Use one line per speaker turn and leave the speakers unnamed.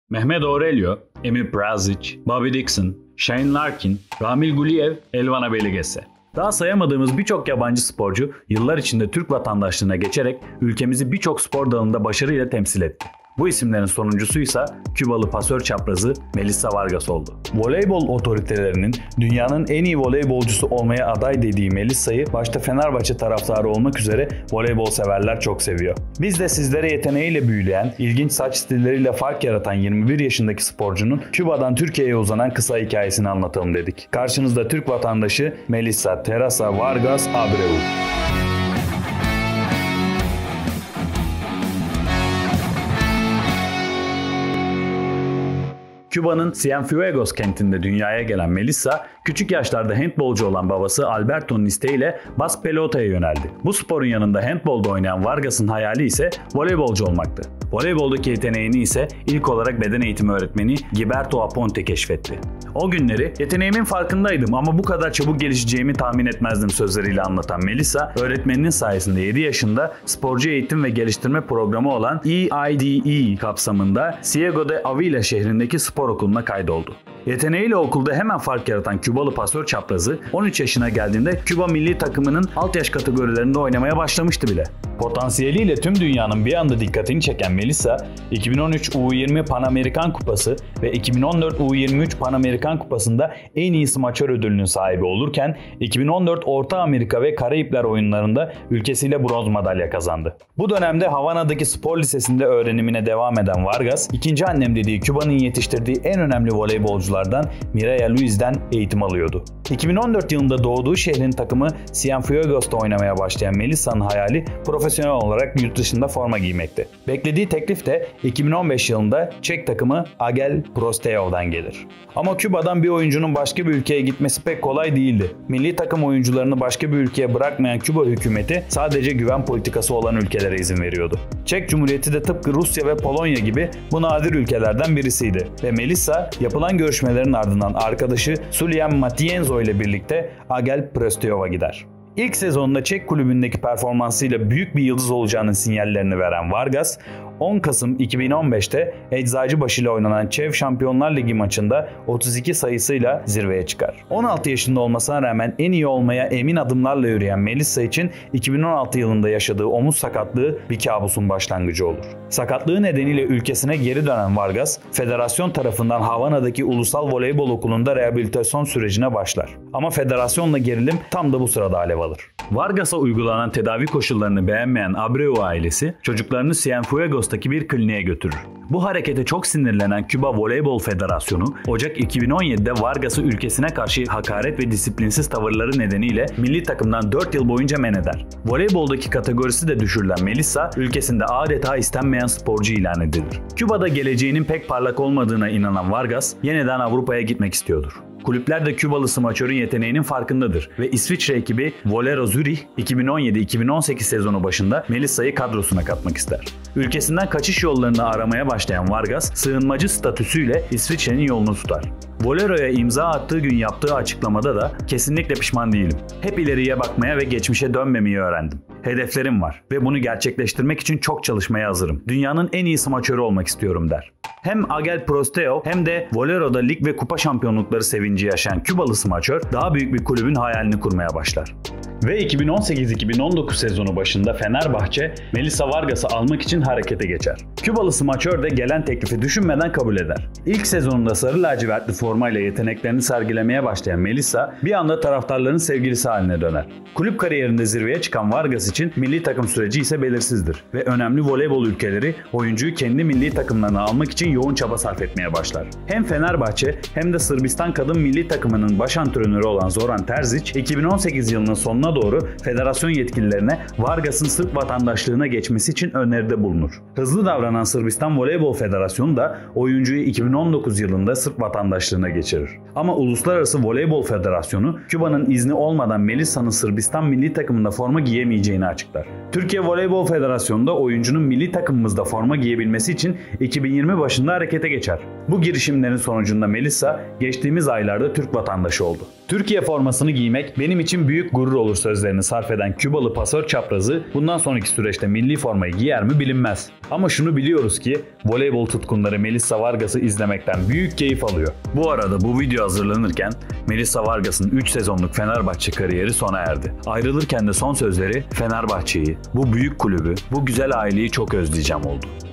Mehmet Aurelio, Emil Prazic, Bobby Dixon, Shane Larkin, Ramil Guliev, Elvan Beligese. Daha sayamadığımız birçok yabancı sporcu yıllar içinde Türk vatandaşlığına geçerek ülkemizi birçok spor dalında başarıyla temsil etti. Bu isimlerin sonuncusuysa Kübalı pasör çaprazı Melissa Vargas oldu. Voleybol otoritelerinin dünyanın en iyi voleybolcusu olmaya aday dediği Melissa'yı başta Fenerbahçe taraftarı olmak üzere voleybol severler çok seviyor. Biz de sizlere yeteneğiyle büyüleyen, ilginç saç stilleriyle fark yaratan 21 yaşındaki sporcunun Küba'dan Türkiye'ye uzanan kısa hikayesini anlatalım dedik. Karşınızda Türk vatandaşı Melissa Teresa Vargas Abreu. Küba'nın Cienfuegos kentinde dünyaya gelen Melissa, küçük yaşlarda handbolcu olan babası Alberto'nun isteğiyle bas pelotaya yöneldi. Bu sporun yanında handbolda oynayan Vargas'ın hayali ise voleybolcu olmaktı. Voleyboldaki yeteneğini ise ilk olarak beden eğitimi öğretmeni Gilberto Aponte keşfetti. O günleri "yeteneğimin farkındaydım ama bu kadar çabuk gelişeceğimi tahmin etmezdim" sözleriyle anlatan Melissa, öğretmeninin sayesinde 7 yaşında sporcu eğitim ve geliştirme programı olan EIDE kapsamında Ciego de Ávila şehrindeki spor okuluna kaydoldu. Yeteneğiyle okulda hemen fark yaratan Kübalı pasör çaprazı 13 yaşına geldiğinde Küba milli takımının alt yaş kategorilerinde oynamaya başlamıştı bile. Potansiyeliyle tüm dünyanın bir anda dikkatini çeken Melissa, 2013 U20 Pan Amerikan Kupası ve 2014 U23 Pan Amerikan Kupası'nda en iyi smaçör ödülünün sahibi olurken 2014 Orta Amerika ve Karayipler oyunlarında ülkesiyle bronz madalya kazandı. Bu dönemde Havana'daki spor lisesinde öğrenimine devam eden Vargas, ikinci annem dediği Küba'nın yetiştirdiği en önemli voleybolculardan Mireya Luis'den eğitim alıyordu. 2014 yılında doğduğu şehrin takımı Cienfuegos'ta oynamaya başlayan Melissa'nın hayali profesyonel olarak yurt dışında forma giymekti. Beklediği teklif de 2015 yılında Çek takımı Agel Prostejov'dan gelir. Ama Küba'dan bir oyuncunun başka bir ülkeye gitmesi pek kolay değildi. Milli takım oyuncularını başka bir ülkeye bırakmayan Küba hükümeti sadece güven politikası olan ülkelere izin veriyordu. Çek Cumhuriyeti de tıpkı Rusya ve Polonya gibi bu nadir ülkelerden birisiydi ve Melissa yapılan görüşmelerin ardından arkadaşı Sulyan Matienzo ile birlikte Agel Prostejov'a gider. İlk sezonunda Çek kulübündeki performansıyla büyük bir yıldız olacağının sinyallerini veren Vargas, 10 Kasım 2015'te Eczacıbaşı ile oynanan ÇEV Şampiyonlar Ligi maçında 32 sayısıyla zirveye çıkar. 16 yaşında olmasına rağmen en iyi olmaya emin adımlarla yürüyen Melissa için 2016 yılında yaşadığı omuz sakatlığı bir kabusun başlangıcı olur. Sakatlığı nedeniyle ülkesine geri dönen Vargas, federasyon tarafından Havana'daki Ulusal Voleybol Okulu'nda rehabilitasyon sürecine başlar. Ama federasyonla gerilim tam da bu sırada alev alır. Vargas'a uygulanan tedavi koşullarını beğenmeyen Abreu ailesi çocuklarını Cienfuegos'taki bir kliniğe götürür. Bu harekete çok sinirlenen Küba Voleybol Federasyonu, Ocak 2017'de Vargas'ı ülkesine karşı hakaret ve disiplinsiz tavırları nedeniyle milli takımdan 4 yıl boyunca men eder. Voleyboldaki kategorisi de düşürülen Melissa, ülkesinde adeta istenmeyen sporcu ilan edilir. Küba'da geleceğinin pek parlak olmadığına inanan Vargas, yeniden Avrupa'ya gitmek istiyordur. Kulüpler de Kübalı smaçörün yeteneğinin farkındadır ve İsviçre ekibi Volero Zürich 2017-2018 sezonu başında Melissa'yı kadrosuna katmak ister. Ülkesinden kaçış yollarını aramaya başlayan Vargas, sığınmacı statüsüyle İsviçre'nin yolunu tutar. Volero'ya imza attığı gün yaptığı açıklamada da "kesinlikle pişman değilim. Hep ileriye bakmaya ve geçmişe dönmemeyi öğrendim. Hedeflerim var ve bunu gerçekleştirmek için çok çalışmaya hazırım. Dünyanın en iyi smaçörü olmak istiyorum" der. Hem Agel Prostejov hem de Volero'da lig ve kupa şampiyonlukları sevinci yaşayan Kübalı smaçör daha büyük bir kulübün hayalini kurmaya başlar. Ve 2018-2019 sezonu başında Fenerbahçe, Melissa Vargas'ı almak için harekete geçer. Kübalı smaçör de gelen teklifi düşünmeden kabul eder. İlk sezonunda sarı lacivertli formayla yeteneklerini sergilemeye başlayan Melissa bir anda taraftarların sevgilisi haline döner. Kulüp kariyerinde zirveye çıkan Vargas için milli takım süreci ise belirsizdir ve önemli voleybol ülkeleri oyuncuyu kendi milli takımlarına almak için yoğun çaba sarf etmeye başlar. Hem Fenerbahçe hem de Sırbistan kadın milli takımının baş antrenörü olan Zoran Terzic, 2018 yılının sonuna doğru federasyon yetkililerine Vargas'ın Sırp vatandaşlığına geçmesi için öneride bulunur. Hızlı davranan Sırbistan Voleybol Federasyonu da oyuncuyu 2019 yılında Sırp vatandaşlığına geçirir. Ama Uluslararası Voleybol Federasyonu, Küba'nın izni olmadan Melissa'nın Sırbistan milli takımında forma giyemeyeceğini açıklar. Türkiye Voleybol Federasyonu da oyuncunun milli takımımızda forma giyebilmesi için 2020 başında harekete geçer. Bu girişimlerin sonucunda Melissa geçtiğimiz aylarda Türk vatandaşı oldu. Türkiye formasını giymek benim için büyük gurur olur sözlerini sarf eden Kübalı pasör çaprazı bundan sonraki süreçte milli formayı giyer mi bilinmez. Ama şunu biliyoruz ki voleybol tutkunları Melissa Vargas'ı izlemekten büyük keyif alıyor. Bu arada bu video hazırlanırken Melissa Vargas'ın 3 sezonluk Fenerbahçe kariyeri sona erdi. Ayrılırken de son sözleri Fenerbahçe'yi, bu büyük kulübü, bu güzel aileyi çok özleyeceğim oldu.